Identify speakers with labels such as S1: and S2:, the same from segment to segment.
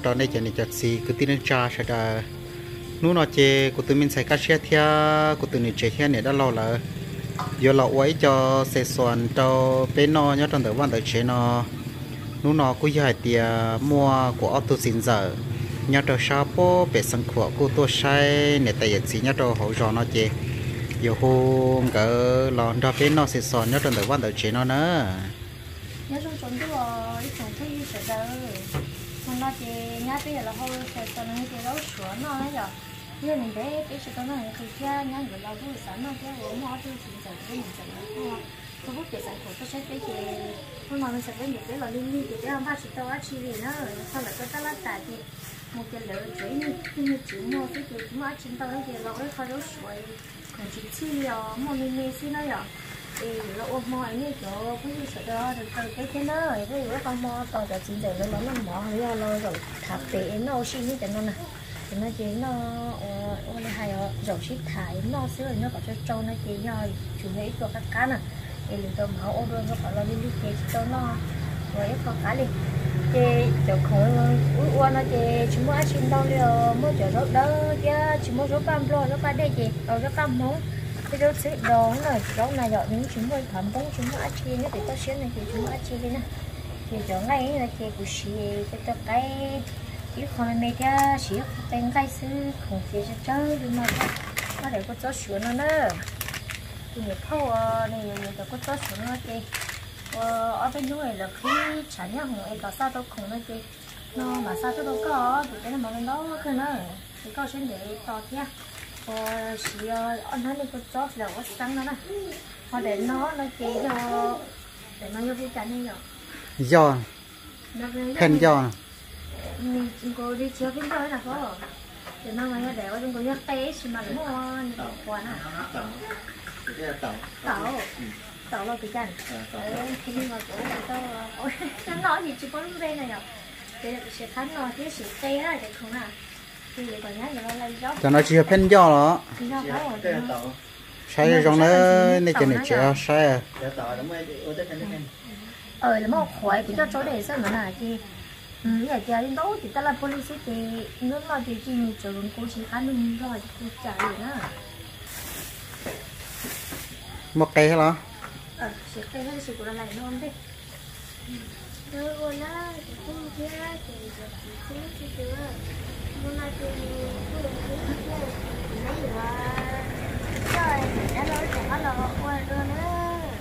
S1: tròn đây chỉ này chặt xì cứ tin cha sẽ đã nú nó chê của tụi mình xài cá xe thia của tụi mình chơi thia này đã lâu là giờ lọ ấy cho xe xoàn cho bên nó nhớ trong đời văn đời chế nó nú nó cũng dài tiền mua của auto xin giờ nhớ trong shop về sân khổ của tôi sai này tại gì nhớ trong hỗ trợ nó chê giờ hôm cỡ lon cho bên nó xe xoàn nhớ trong đời văn đời chế nó nữa
S2: nhớ trong chuẩn cái bò ít chuẩn thấy sợ đời nó chỉ nhớ bây giờ là hồi sẽ cho nó cái đấu sữa nó ấy rồi như mình để cái sự nó thì kia nhớ người lao vui sẵn nó cái gỗ mỏ thì chỉ cần cái mình cần nó tôi hút để sản phẩm tôi sẽ cái gì hôm nào mình sẽ cái những cái là liên liên cái không phải chỉ tao chỉ vì nó sau là cái tao tại thì một cái lỡ chuối như chỉ mua cái gì chúng nó chỉ tao cái là cái kho đấu sữa còn chỉ chi rồi mua mình xin nó rồi thì nó ôm mò như chỗ cái gì sợ đó được từ cái nó rồi cái gì con mò taoจะchỉ để nó mò hay là rồi thạp để nó xin như thế nó nè thì nó chỉ nó hay rồi ship thải nó xíu rồi nó có cho nó chỉ nhoi chủ yếu cho các cá nè thì mình tôm hậu ô nó phải là đi cái cho nó rồi con cá đi thì chỗ khối nó thì chúng mua xin đâu rồi mua chỗ đó chứ chúng mua số cam rồi nó qua đây gì rồi nó cam món cái đó sẽ đón rồi đó này rồi những chúng tôi thẩm bóng chúng nó chi nó thì có xíu này thì chúng nó chi đi nè thì chỗ ngay là thì của chị cho cái con này cái chỉ tên cái sư không chỉ cho chơi nhưng mà có thể có chó sữa nó nữa thì nhiều khâu này nhiều người có chó sữa nó thì ở bên núi là khi chả nhớ không ai có sao đâu không nó thì nó mà sao tôi đâu có thì cái này mà nó đó cái nó thì có chuyện để to nha chỉ anh nói đi có chó là có sáng nó nè họ để nó chỉ cho để nó vô cái chăn này
S1: giò khen giò
S2: chúng tôi đi chơi bên đó là có thì nó mới để ở chúng tôi nhắc té xí mà mua quán à tàu là cái chăn khi mà chỗ nó nói gì chỉ có lúc đây này rồi thì sẽ khán nó thì sẽ té ra thì không à thì còn nhá nó lấy gió
S1: cho nó chỉ khen giò đó sai trong nó này chỉ này chỉ sai
S2: là một khói thì cho chỗ để sao mà là thì giờ giờ đi đâu thì ta là police thì nó là thì chỉ trường cô chỉ khá nung rồi cô chạy nữa
S1: một cây hả
S2: sẽ cây hay sự của lại non đi rồi cô nó cũng kia thì cũng chỉ được muốn nói thì cô đừng có nói rồi đã nói thì nó là qua rồi nữa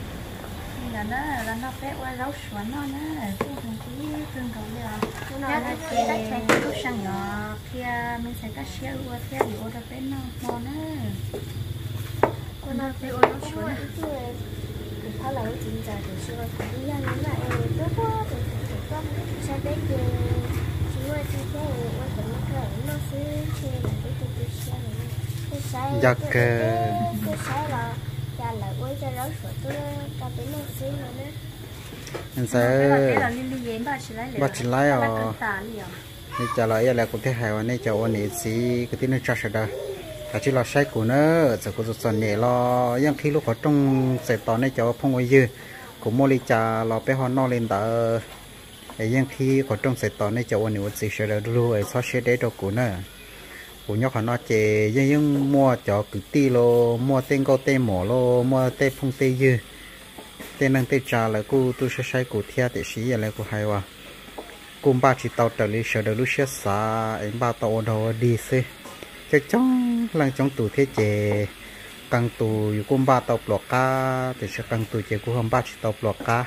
S2: là nó phải qua rau xuân nó nữa cũng không chỉ tương cầu nữa nó là cái lúc sang nhỏ kia mình sẽ cắt xéo qua theo thì ô đã nó ngon nữa con nó phải ô rau xuân thì tháo lại cái chuyện giờ thì xưa thì đi ra những lại tốt quá thì con sẽ đến thì chỉ qua thì cái qua thì nó sẽ chơi là cái xéo này cái sai là là quay cho rau sữa tôi ta phải lên xí nữa
S1: anh sẽ
S2: bắt
S1: chỉ lấy này trả lời là cũng thế hài này cho anh ấy xí cái tiếng nó đó là chỉ là sai của nó giờ có một phần này lo những khi lúc ở trong sài tòn này cho phong quay dư cũng mua đi trà lo bé họ no lên tờ những khi ở trong sài tòn này cho anh ấy xí sẽ được rồi sau sẽ để đồ của nó của nhóc họ nói chè nhưng mua cho cứ ti lo mua tên câu tên mỏ lo mua tên phong tên dư tên năng tên trà là cô tôi sẽ sai của thea để xí là của hai wa cùng ba chỉ tàu trở lại sợ được lúc sẽ xả em ba tàu đầu đi xe chắc chắn là trong tủ thế chè càng tủ cùng ba tàu lọt cá thì sẽ càng tủ chè của hôm ba chỉ tàu lọt cá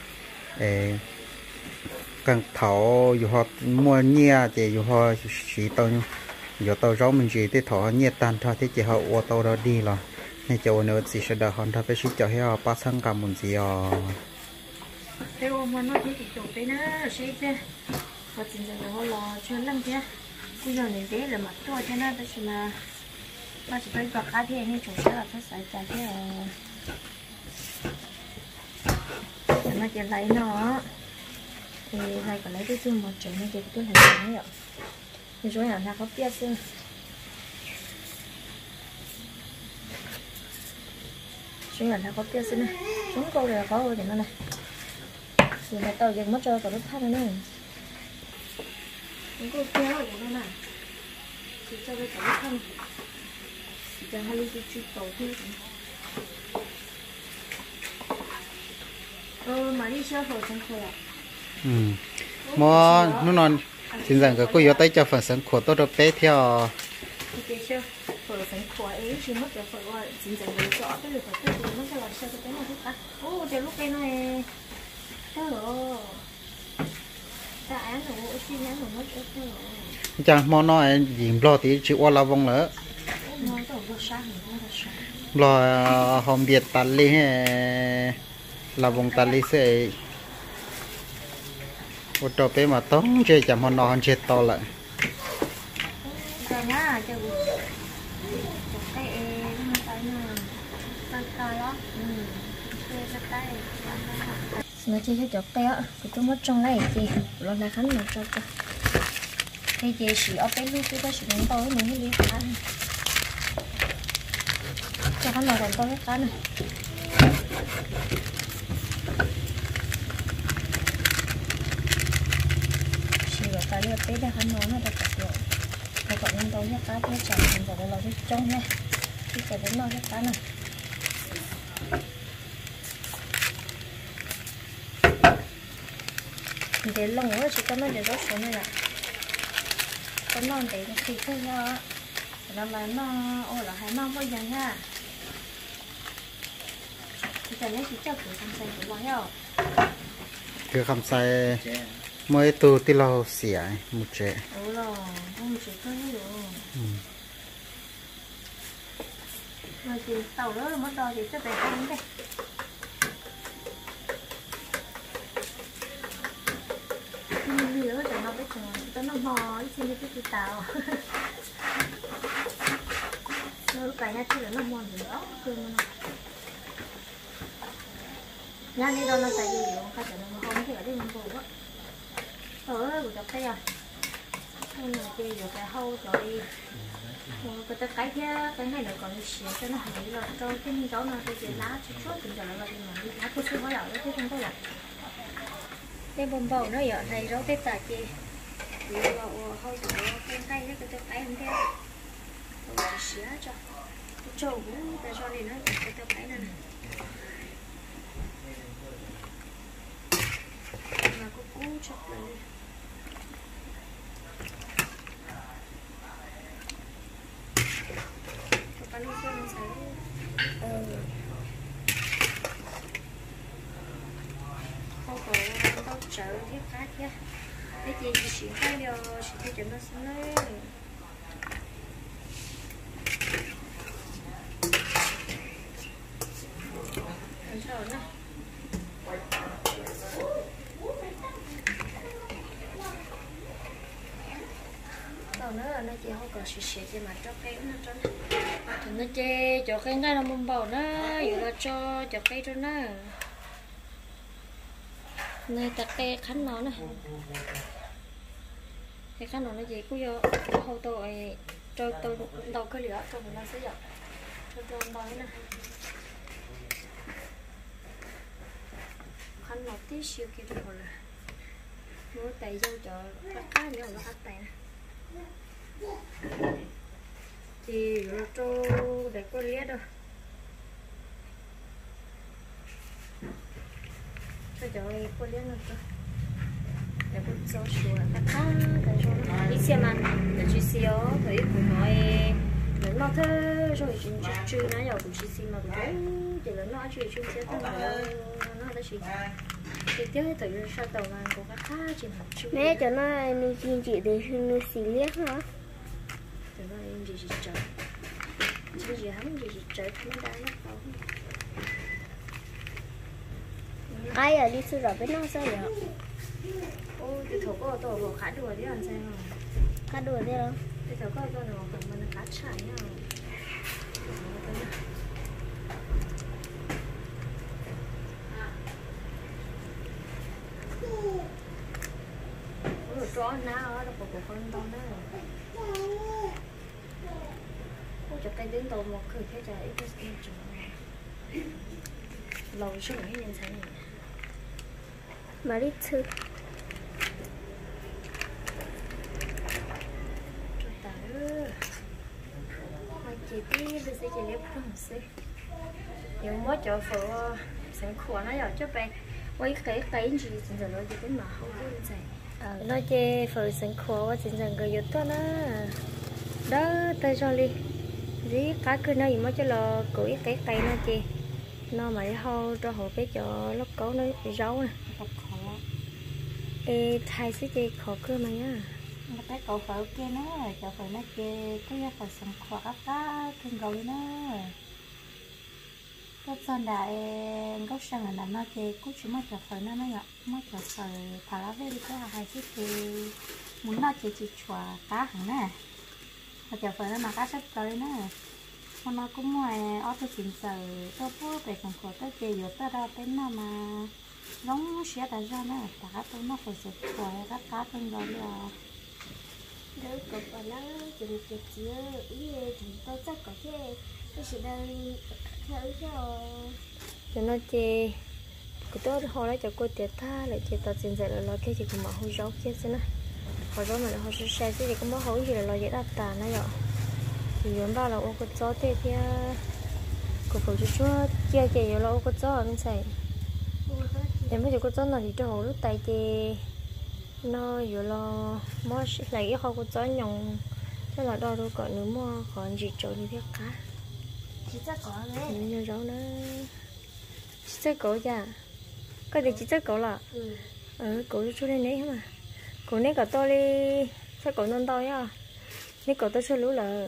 S1: càng thảo dù họ mua nhia chè dù họ chỉ tàu giờ tàu rau mình chỉ để thọ nhiệt tan thôi thế chỉ họ ô tô đó đi rồi nên chỗ nữa chỉ sẽ đợi họ phải xích cho họ bắt sang cầm một gì
S2: thế mà nó chỉ chụp cái nó xích thế họ chỉ là họ lo cho lắm thế bây giờ này thế là mặt to thế nó chỉ là mà chỉ phải gọt cá thế này chủ sẽ là phải xài chả thế nó chỉ lấy nó thì này còn lấy cái xương một chừng như cái tôi hình này vậy thì chỗ nào có biết xương chỗ nào có biết xương này chúng câu này có rồi thì nó này thì mà tao dừng mất cho cả lúc khác nữa Mình có kéo ở đây này. Chỉ cho cái tàu thân. Chỉ cho hai ly chút tàu thôi. Mà đi xe phở chẳng khỏe.
S1: Mà nó non xin rằng cái cô yếu tay cho phần sân khổ tốt được bé theo.
S2: Cái xe phở sánh khỏe ấy chỉ mất cái phở gọi chính rằng cái chỗ cái được phải tự nó cho là xe cái nào hết ta. Ô, cái lúc cái này. Hello. Ta ăn rồi, xin ăn rồi mất cái thôi.
S1: Chẳng món nó dìm lo tí chịu qua la vong nữa. Lo hôm biệt tàn li là vong tàn li sẽ ô tô bé mà tống chơi chẳng món nó chơi to lại.
S2: Nó chơi cho chọc té á, tôi mất trong này thì lo là khánh mà cho ta. Cái gì chỉ ở bên lúc cái sự nóng tối mình mới đi ăn. Cho khánh nào còn to cái này. Chỉ ở cái lượt té để khánh nó được cả rồi. Cái còn nóng tối nhất cái chẳng mình phải lo cái trong nha. Thì phải đến lo cái này. Để lông nó chỉ có nó để rớt xuống này là có non để nó xịt thôi nha, làm mà nó là hai non bây giờ nha. Bây giờ lấy chỉ cho cửa không xay của bao nhiêu?
S1: Cửa không xay mới tu tí lâu xỉa một trẻ.
S2: Rồi, không chỉ có như vậy. Rồi thì tàu đó mất rồi thì chắc phải ăn đây. Nó biết rồi, nó mò xin cái tàu. Nó cái này thì nó mò nữa, cơm nó. Nhà này đó nó tại vì nó phải nó không thì ở đây mình bổ quá. Của chọc tay à. Hôm nay thì rồi cái hâu rồi. Cái cái này nó còn xỉa cho nó hẳn là cho cái cháu nó cái lá chút thì giờ nó đi lá cứ xíu hóa lẩu chứ không có là. Cái bông bầu nó ở này rau tết tạ chị vì bầu hôi của cái tay nó cái tay không theo rồi xía cho cái trâu cũng ta cho đi nó cái tay này mà có cú chọc lại cái lúc nó sẽ không có đâu chở thiết khác nhá cái gì chỉ phải điều chỉ thấy cho nó xinh đấy làm sao nữa sau nữa là nó chỉ không có xịt cho mà cho cây nó cho thì nó chê cho cây ngay là mông bầu nó rồi là cho cây cho nó này ta cây khánh nó nè cái khánh nó gì cũng do hậu tôi cho tôi đầu cái lửa cho mình nó sẽ dọn cho tôi đói nè khánh nó tí siêu kia rồi là mỗi tay dâu cho các cá nữa nó ăn tay nè thì rồi cho để có lía đâu cho cô liên nó cho để cô cho sửa các cá để cho đi xem ăn để chú xíu thấy cô nói lớn nó thế rồi chú nó giờ cô chú xí mà cô chỉ lớn nó chú sẽ tao nó đã chỉ tiếp tới từ sau tàu ăn cô các cá chỉ học chú
S3: mẹ cho nó nuôi chim chị để nuôi xí liếc hả
S2: từ nó em chỉ chờ chứ gì hắn gì chờ nó đã nó tàu
S3: ai ở đi sư rồi với nó sao vậy?
S2: Ôi, cái thổ có tổ vào khá đùa đấy làm sao mà
S3: Khá đùa thế không?
S2: cái thổ có tổ nào còn mình khá chảy nhau ôi, chó nào đó có con to nữa ôi, cho cái đến tổ một khởi thế trời ít cái chó lâu suốt ngày nhân sáng này
S3: Mà đi sư
S2: chị tí bây giờ chị lấy không xí nhiều mỗi chỗ phụ sáng khỏe nó giờ cho bé quay cái gì giờ nó chỉ cái mà không có gì nó chơi phụ sáng khỏe chỉ rằng cái yếu tố nó đó tay cho đi dí cá cứ nói gì mới cho là cưỡi cái nó chị nó mà hô cho hộ cái chỗ lóc cấu nó bị rấu nè ê thay xí chị khó cơ mà nhá cái cậu phở kia nó chợ phở nó kia có giá phở sẵn khóa cá thương gấu nó cái son đại gốc sang là nó kia cũng chỉ mất chợ phở nó ạ mất chợ phở thả lá về đi cái hai cái thì muốn nó chỉ chua cá hẳn nè mà chợ phở nó mà cá sắp tới nè nó cũng ngoài ở tôi chỉnh sờ tôi có về sẵn khóa tới kia rồi tới đâu tới nó mà giống sẽ tại ra nè cá tôi nó phải sạch khóa các cá thương gấu là
S3: đâu có phải là chừng chưa ý chúng tôi chắc có cái sự đang theo
S2: cho nó chê cái tôi hồi đó cho cô tiệt tha lại chê tao xin dạy là lo cái gì cũng mà hồi rau kia xin á hồi đó mà hồi xe thì cũng mới hồi gì là lo dễ đáp tàn nó vậy thì muốn bao là ô cô chó thế thì cô phụ chú chia chê rồi là ô cô chó ở bên sài em bây giờ cô chó nào thì cho hồi lúc tay chê nó vừa lo mua lại cái kho của chó nhồng chắc là đo đâu còn nữa mua còn gì chỗ như thế cả
S3: chỉ chắc có đấy
S2: nhiều rau nữa chỉ chắc cổ cha cái gì chỉ chắc cổ là cổ chú lên đấy mà cổ này cả to đi chắc cổ non to nhá này cổ to số lú là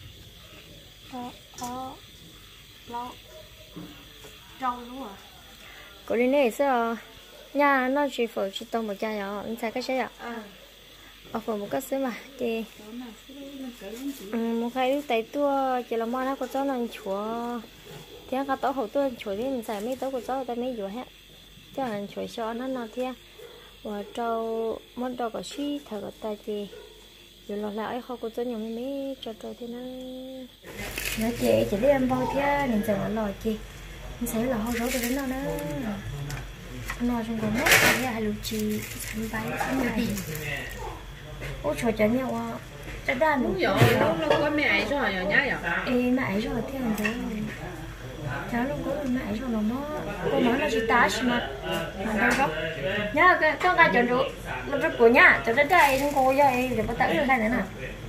S3: lo rau luôn à
S2: cổ đi này sao nhà nó chỉ phở chỉ tông một chai nhỏ anh sai cái gì ạ ở phở một cái xíu mà thì một cái lúc tay tua chỉ là món nó có chó nó chúa thì cái táo hậu tua chúa thì mình xài mấy táo của chó tay mấy vừa hết cho nên chúa cho nó thì và trâu món đồ có xí thở có tay thì rồi lo lại không có chó nhiều mấy cho trâu thì nó chị đi ăn bao thế mình sẽ lo chị mình sẽ là hậu rau được đến đâu nữa nó trong còn mất cái hai lục chi sắm váy sắm này ôi trời chán nhau à chắc đàn
S4: đúng rồi nó có mẹ ấy rồi nhá
S2: ê mẹ ấy rồi thế làm thế cháu lúc có mẹ ấy rồi nó cô nói là chị tá xí mà đâu đó nhá cái con gà chọn rượu nó rất của nhá cho đến đây không cô vậy để bắt tay được đây nữa nè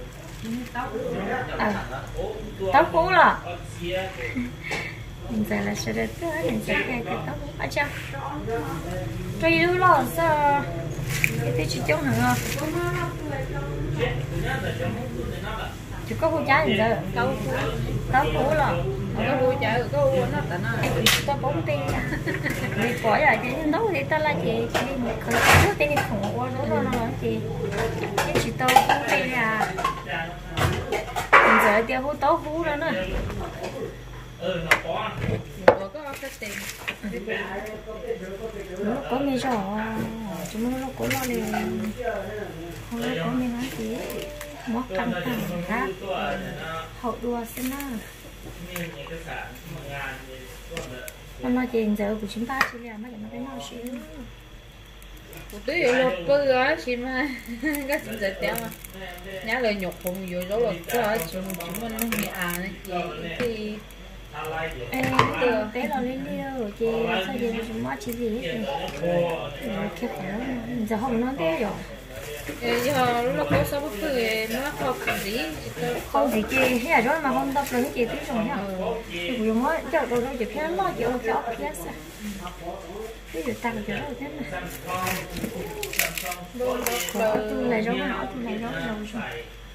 S2: tóc cũ là mình sẽ là sẽ được mình sẽ cái tóc ở trong tuy đứa lo sao cái chỉ chống hả chỉ có cô trái gì giờ tóc cũ là
S4: có vui chợ có vui nó tận
S2: ta bóng tiền vì quả là chị nấu thì ta là chị một khởi trước thì khủng quá nó nói chị chỉ tao bóng tiền là mình giờ tiêu hú tố hú đó nè
S4: có cái tiền
S2: nó có mấy giỏ chúng nó có lo liền không có mấy nói gì móc căng thẳng khác hậu đua xem nào hôm nay chị giờ của chúng ta chỉ là mấy cái nào xíu
S4: một tí một bữa á chị mà cái chuyện giờ téo mà nhá lời nhục hùng rồi đó là có chúng mình không bị này thì
S2: bé lo lên đi đâu chị sao giờ chúng mất chỉ gì hết rồi kia giờ không nói thế rồi
S4: giờ lúc đó có sao bất cứ nó
S2: không thì chị hết rồi mà không tập lớn chị biết rồi nhá chị dùng mới cho đồ đâu chị phải lo chị ôm cho kia sao ví dụ tăng cho nó thế này tôi này giống nó tôi này giống đâu rồi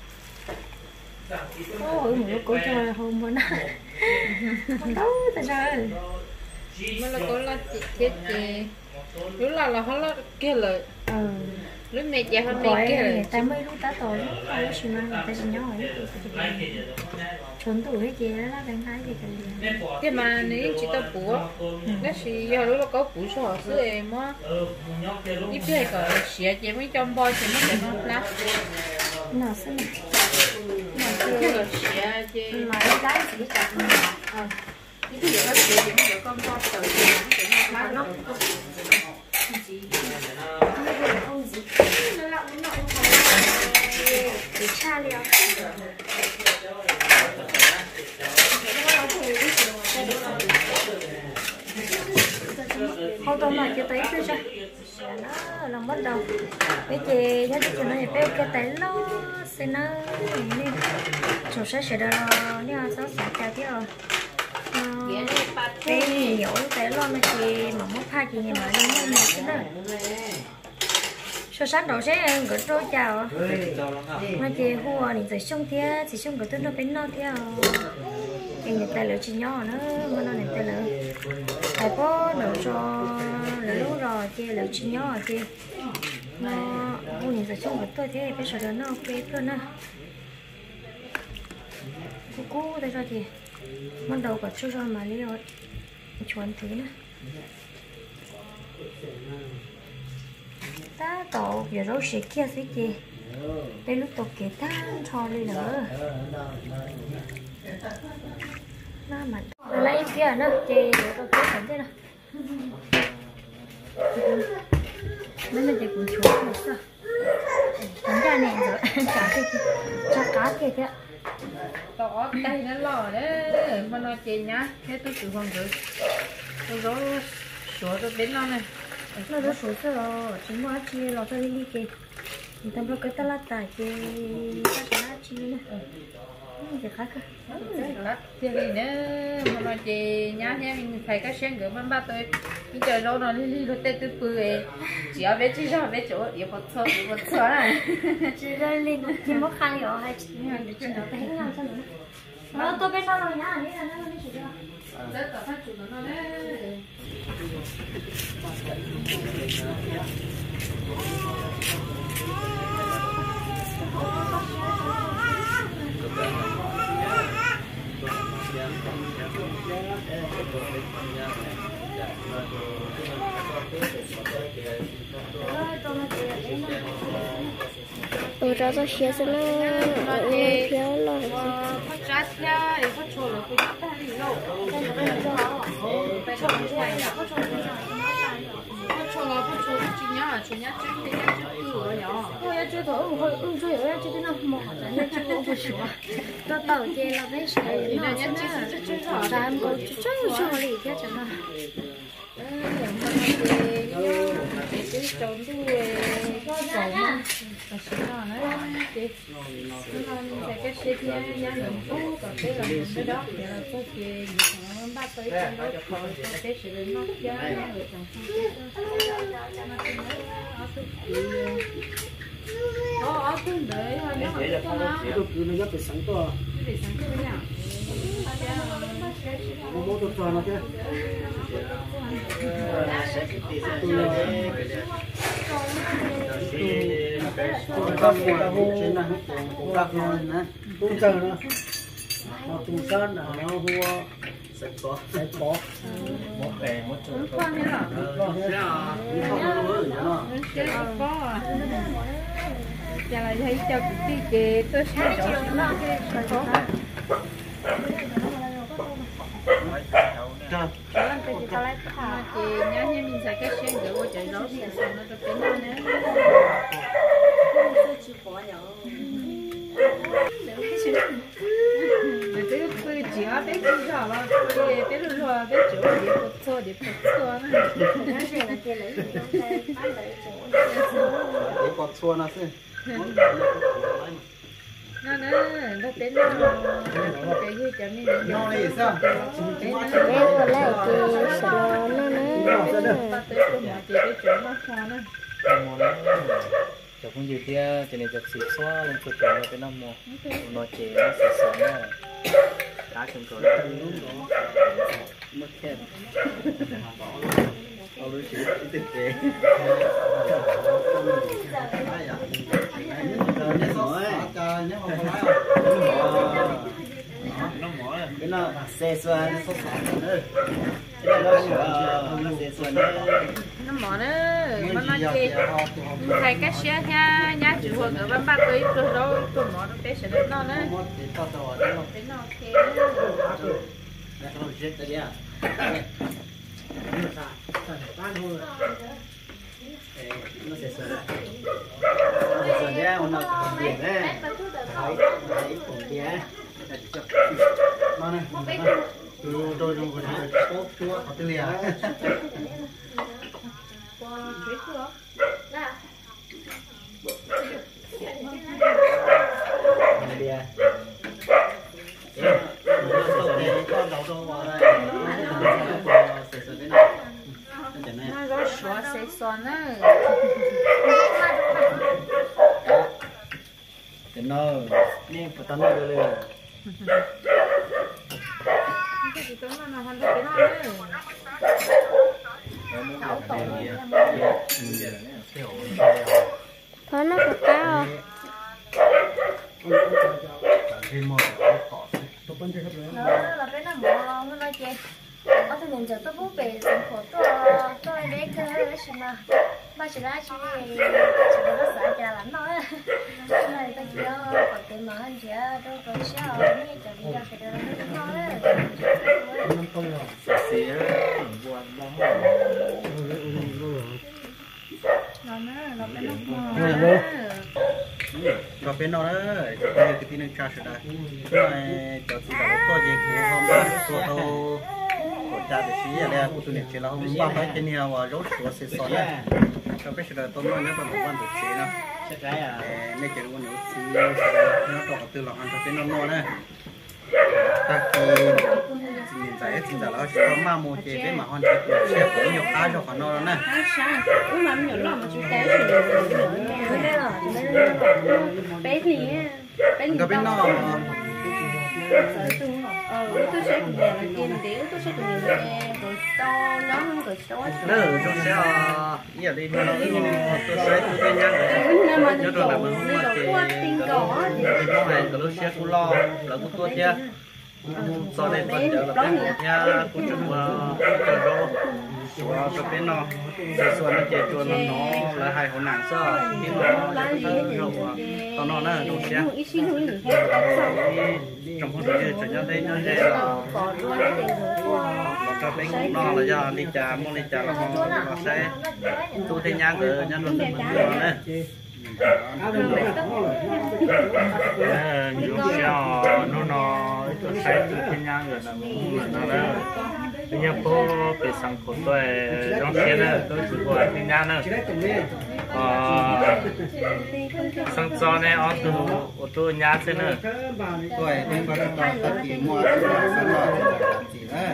S2: ôi một lúc cổ trời hôm bữa nay không đâu tại sao
S4: mà là có là chết chị lúc là họ là kia lợi lúc mẹ cha hôm nay kia lợi
S2: tại mấy lúc ta tội lúc không có gì mà tại sao nhỏ ấy trốn tủ hết chị đó là đánh thái gì cả
S4: cái mà nếu chị ta bủa nó chỉ giờ lúc đó có bủa số số em á ít cái cái xịa chị mới trong bao chị mới để nó lát
S2: nào xem
S4: cái là xịa chị
S2: mà cái đá chỉ chặt
S4: những cái gì đó chị mới được con bao từ mà nó
S3: không gì nó lọc nó để cha liền
S2: tôm là chưa tới chưa sao nó làm bắt đầu bây giờ nhớ cho nó bé cái tay nó sẽ nó nè chủ sẽ được nha sáu sáu chào tiếp rồi bé nhiều tay lo nó chỉ mà mất hai chị nhà mà nó nhiều cái đó số sát đầu sẽ gửi trôi chào mà chị hùa thì rồi xong thế chỉ xong gửi tôi nó bên nó theo thì người ta lựa chỉ nhỏ nữa mà nó người ta lựa phải có lựa cho lựa rồi chị lựa chỉ nhỏ chị nó hùa thì rồi xong gửi tôi thế bây giờ nó ok luôn nè cú đây cho chị bắt đầu cả cho mà đi rồi chuẩn thế nè ta tổ giờ đâu sẽ kia sẽ gì đây lúc tổ kế ta cho đi nữa nó mà lấy kia nữa chị để tôi kế cảnh thế nào mấy mình chỉ cũng chuột được sao đánh ra nè rồi chả cá kia kìa
S4: đó tay nó lò đấy mà nói chị nhá thế tôi chịu không được tôi gió sửa tôi đến nó này
S2: nó rất sốt rồi chúng nó chi lò cho đi kì thì tao cái tao lát tài kì tao lát chi nữa thì khác
S4: thì nữa mà nói chị nhá nha mình phải cái sen gửi bên ba tôi bây giờ đâu nó đi rồi tết tôi bự chỉ ở bên chỉ ra bên chỗ yếu một số này
S2: chỉ ra lên chỉ mất khăn rồi hay chỉ để nó phải hết nhau sao nữa nó tôi biết nó rồi nhá này là nó đi chỉ ra
S4: rất là phát triển nó đấy
S3: tôi ra cho xe sẽ nó phiếu lo
S4: phát ra theo phát trộn là cũng đã đi đâu phát trộn chỉ nhá chỉ nhá chứ thì nhá chứ rồi nhở
S2: tôi要觉得我最有要觉得那么好的那就不说到到街了没事那真的咱们真是好理解真的
S4: cái trộn đuôi trộn mà xin nó nữa chị nó phải cái xe kia nhà mình có còn cái là mình cái đó thì là có gì nó bắt tới trong đó cái sự nó giá người chồng ở thương để nó không nó
S5: cứ nó rất là sáng to
S4: để sáng cái nào
S5: bố tôi cho nó chứ tung chờ nó tung sơn nó hua sẽ có một bè một chỗ
S4: khoan thế hả có chả là thấy cho cái gì tôi sẽ cho chị nhớ như mình sẽ cái xe để qua chạy rốt thì sao nó được tính nữa mà cái chỉ ở bên kia rồi mà cái rồi bên chỗ để một số nữa
S1: để còn xua nó chứ
S4: nó nó tính nó cái gì cho mình
S1: nó này sao
S3: em còn lại thì sợ nó
S4: ta tới cái mà chỉ cái chỗ nó hoa nó
S5: chụp không nhiều tia cho nên chụp xịt xóa lên chụp rồi cái năm mùa nó chế nó sẽ sống rồi cá chừng rồi mất khenเอาดูสิติดเจ๊cái nào xe xoan số sản nữa cái nào nó xe xoan
S4: nó mỏ nữa mà nói chị thầy cái xe nha nhà chủ hộ ở bên ba tới rồi đâu tôi mỏ nó bé sẽ đến nó nữa đến nó ok
S5: nó sẽ xoan xoan ra nó biển đấy đấy cũng kia mà này tôi rồi có chúa có tiền
S4: 水果，那。
S2: nó rõ sủa sẽ xoắn á
S5: cái nó nè phải tao nói được
S4: cái gì tao nói là hoàn cái nó đấy
S3: thôi nó có cao
S2: nó là cái nó mỏ nó nói chơi ở từ mình giờ tôi bố về sinh hoạt tôi đấy cái gì mà chỉ là chỉ có xã gia lắm thôi này tôi chỉ có tiền mà anh chị đâu có sao này cho đi ra cái đó nó
S1: rồi bên đó đấy cái tin nên tra sẽ đây cái này cho chị đã có gì cũng không ba số tàu cha để xí ở đây cũng tụi chỉ là không ba phải trên nhau và rốt số sẽ số đấy cho cái sự tôi nói nếu mà một quan được xí nó cái à nên chỉ quan được xí nó có từ lòng ăn cho cái nó đấy ta thì nhìn thấy chính là nó sẽ có ma mô chế với mà hoàn thiện sẽ có nhiều cái cho khoản nó nè
S4: cũng làm nhiều lắm mà chú té thì bé thì
S1: có biết nó
S4: tôi sẽ cùng nhà tiền điếu tôi sẽ cùng nhà rồi to nhóm rồi to
S5: nữa tôi sẽ giờ đi tôi sẽ tôi nhắc nhớ rồi là mình mà thì cái này tôi sẽ cũng lo là cũng tốt nha sau này vẫn chờ là bên nhà cũng chung chờ rồi cho bên nó để xuân nó chạy chuồn nó là hai hồ nàng sao khi nó rồi tao nó nè nó sẽ trong hôm nay cho nhau đây nó sẽ là cho bên nó là do đi trà mua đi trà là nó sẽ tu thêm nhang rồi nhang rồi mình nè nhiều sao nó sai tu thêm nhang rồi là nó đó bây giờ phố về sang phố tôi trong xe nữa tôi chỉ có thêm nhang nữa sang cho này ô tô nhà xe nữa
S1: tuổi bên bà ta thì mua sản phẩm chỉ là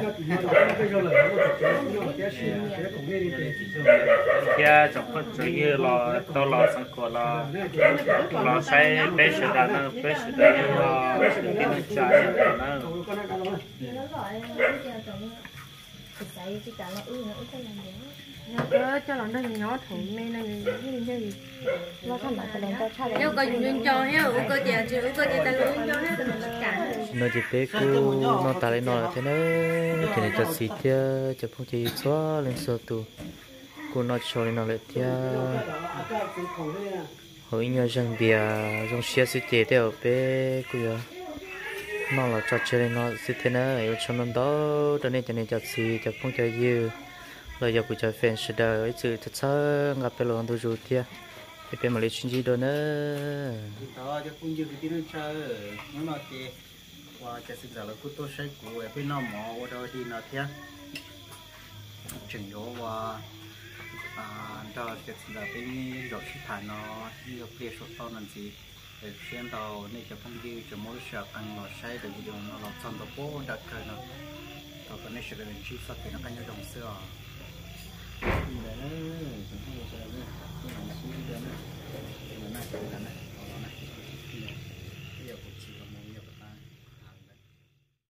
S5: kia trong phần chủ yếu là tao là sang cổ là sai bé sữa đá nữa bé sữa đá là cái nó trái nữa
S4: cho nó đây nhỏ thủng nên là cái gì
S2: nó không phải là tao cha
S4: nếu có dùng cho nhá có tiền chứ có tiền ta luôn cho hết cả
S5: nó chỉ bé cô nó ta lấy nó là thế nữa thì này chặt xịt theo chặt phong chỉ xóa lên sơ tu cô nó cho lên nó lại theo hồi nhớ rằng bia trong xe sẽ chế theo bé cô giờ nó là cho chơi nó sẽ thế nữa cho nó đó cho nên chặt xịt chặt phong chơi dư rồi giờ buổi chơi fan sẽ đợi sự thật sự gặp phải lòng tôi rồi thia thì bên mà lấy chuyến gì đó nữa
S1: đó cho cũng như cái tin chơi nó nói thì qua cái sự là cứ tôi sẽ của bên nó mỏ ở đó thì nó thia chỉnh vô và đó cái sự là bên rồi sự thản nó nhiều cái số tao làm gì để xem tao này cho phong như cho mỗi sự ăn nó sẽ để dùng nó làm xong tao bố đặt chơi nó tao có này sẽ là chi phí thì nó ăn như đồng xưa Đấy, chúng ta sẽ làm cái này, cái này, cái này, cái này, cái này,